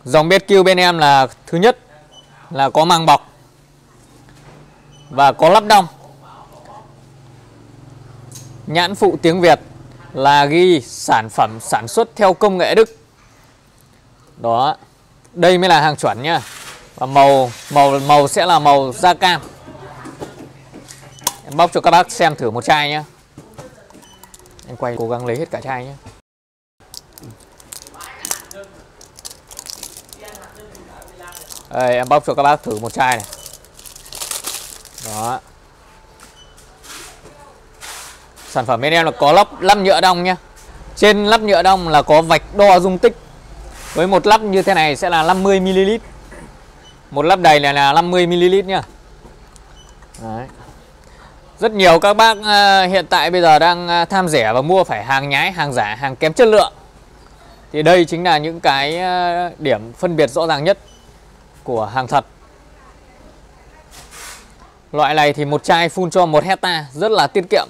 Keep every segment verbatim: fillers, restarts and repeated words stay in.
Dòng bê ét quy bên em là thứ nhất là có màng bọc và có lắp đong. Nhãn phụ tiếng Việt là ghi sản phẩm sản xuất theo công nghệ Đức. Đó. Đây mới là hàng chuẩn nhá. Và màu màu màu sẽ là màu da cam. Em bóc cho các bác xem thử một chai nhá. Em quay cố gắng lấy hết cả chai nhé. Đây, em bóc cho các bác thử một chai này. Đó. Sản phẩm bên em là có lắp lắp nhựa đong nhá. Trên lắp nhựa đong là có vạch đo dung tích. Với một lắp như thế này sẽ là năm mươi mi li lít. Một lắp đầy này là năm mươi mi li lít nhá. Đấy. Rất nhiều các bác uh, hiện tại bây giờ đang uh, tham rẻ và mua phải hàng nhái, hàng giả, hàng kém chất lượng. Thì đây chính là những cái uh, điểm phân biệt rõ ràng nhất của hàng thật. Loại này thì một chai phun cho một hecta, rất là tiết kiệm.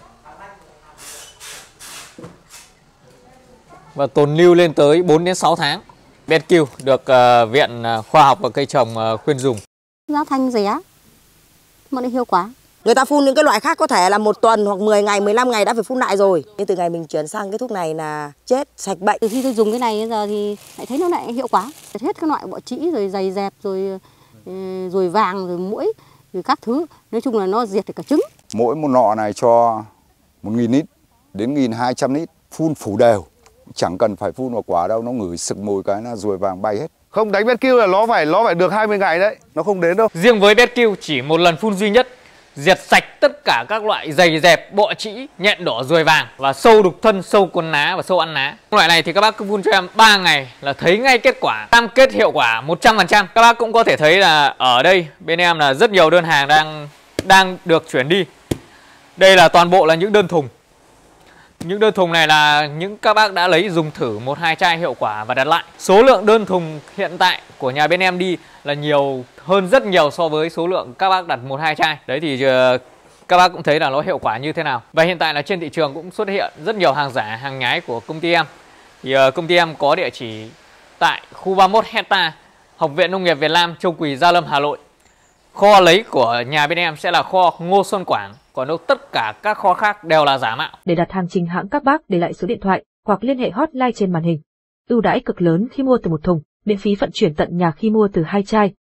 Và tồn lưu lên tới bốn đến sáu tháng. bê ét quy được uh, Viện Khoa học và Cây trồng uh, khuyên dùng. Giá thành rẻ mà nó hiệu quả. Người ta phun những cái loại khác có thể là một tuần hoặc mười ngày, mười lăm ngày đã phải phun lại rồi. Nhưng từ ngày mình chuyển sang cái thuốc này là chết, sạch bệnh. Từ khi tôi dùng cái này đến giờ thì lại thấy nó lại hiệu quả. Hết các loại bọ trĩ rồi giày dẹp rồi rồi vàng rồi muỗi rồi các thứ. Nói chung là nó diệt được cả trứng. Mỗi một nọ này cho một nghìn lít đến một nghìn hai trăm lít phun phủ đều. Chẳng cần phải phun vào quả đâu, nó ngửi sực mùi cái là ruồi vàng bay hết. Không đánh bê ét quy là nó phải nó phải được hai mươi ngày đấy, nó không đến đâu. Riêng với bê ét quy chỉ một lần phun duy nhất diệt sạch tất cả các loại giày dẹp, bọ trĩ, nhện đỏ, ruồi vàng và sâu đục thân, sâu cuốn lá và sâu ăn lá. Loại này thì các bác cứ phun cho em ba ngày là thấy ngay kết quả, cam kết hiệu quả một trăm phần trăm. Các bác cũng có thể thấy là ở đây bên em là rất nhiều đơn hàng đang đang được chuyển đi. Đây là toàn bộ là những đơn thùng. Những đơn thùng này là những các bác đã lấy dùng thử một hai chai hiệu quả và đặt lại. Số lượng đơn thùng hiện tại của nhà bên em đi là nhiều hơn rất nhiều so với số lượng các bác đặt một hai chai. Đấy thì uh, các bác cũng thấy là nó hiệu quả như thế nào. Và hiện tại là trên thị trường cũng xuất hiện rất nhiều hàng giả, hàng nhái của công ty em. Thì uh, công ty em có địa chỉ tại khu ba mươi mốt hecta, Học viện Nông nghiệp Việt Nam, Châu Quỳ, Gia Lâm, Hà Nội. Kho lấy của nhà bên em sẽ là kho Ngô Xuân Quảng, còn đâu tất cả các kho khác đều là giả mạo. Để đặt hàng chính hãng, các bác để lại số điện thoại hoặc liên hệ hotline trên màn hình. Ưu đãi cực lớn khi mua từ một thùng, miễn phí vận chuyển tận nhà khi mua từ hai chai.